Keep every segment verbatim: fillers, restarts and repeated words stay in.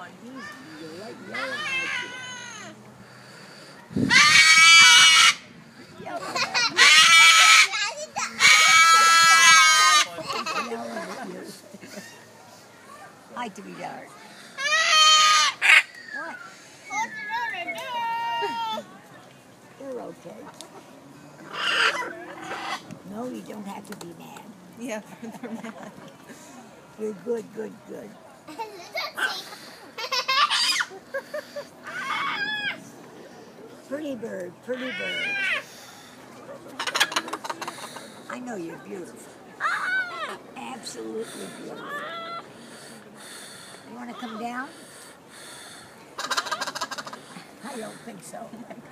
You're like yelling at you. Yelling at you. Hi, to be dark. What? You're okay. No, you don't have to be mad. Yeah, they're mad. You're good, good, good. Pretty bird, pretty bird. I know you're beautiful. Absolutely beautiful. You want to come down? I don't think so.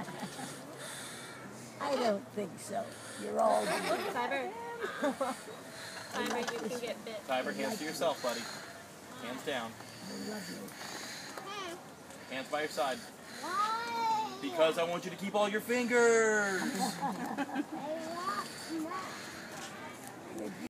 I don't think so. You're all beautiful. Cyber. Cyber, you can get bit. Cyber, hands to yourself, buddy. Hands down. I love you. Hands by your side. Because I want you to keep all your fingers.